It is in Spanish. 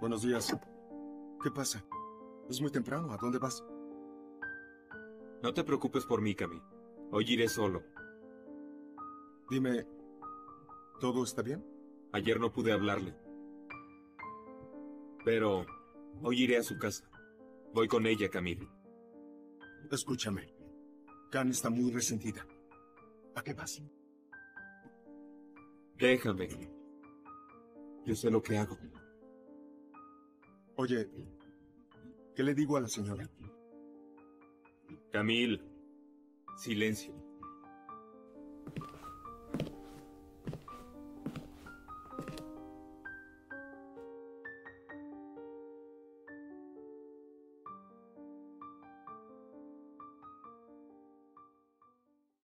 Buenos días. ¿Qué pasa? Es muy temprano. ¿A dónde vas? No te preocupes por mí, Camille. Hoy iré solo. Dime, ¿todo está bien? Ayer no pude hablarle. Pero hoy iré a su casa. Voy con ella, Camille. Escúchame. Khan está muy resentida. ¿A qué vas? Déjame. Yo sé lo que hago. Oye, ¿qué le digo a la señora? Camille, silencio.